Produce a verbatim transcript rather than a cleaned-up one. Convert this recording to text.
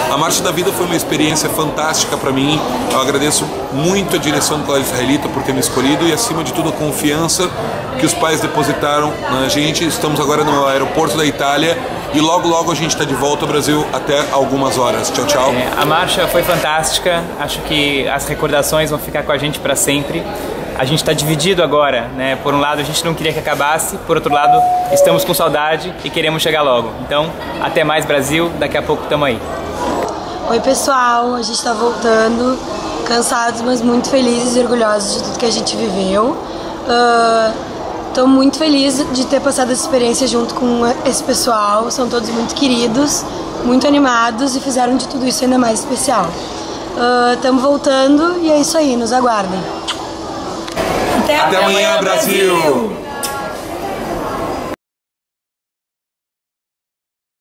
A Marcha da Vida foi uma experiência fantástica para mim. Eu agradeço muito a direção do Colégio Israelita por ter me escolhido e, acima de tudo, a confiança que os pais depositaram na gente. Estamos agora no aeroporto da Itália e logo logo a gente está de volta ao Brasil até algumas horas. Tchau, tchau. É, a marcha foi fantástica. Acho que as recordações vão ficar com a gente para sempre. A gente está dividido agora, né? Por um lado a gente não queria que acabasse, por outro lado estamos com saudade e queremos chegar logo. Então, até mais Brasil, daqui a pouco estamos aí. Oi pessoal, a gente está voltando, cansados, mas muito felizes e orgulhosos de tudo que a gente viveu. Estou uh, muito feliz de ter passado essa experiência junto com esse pessoal, são todos muito queridos, muito animados e fizeram de tudo isso ainda mais especial. Estamos uh, voltando e é isso aí, nos aguardem. Até, Até amanhã, Brasil! Brasil.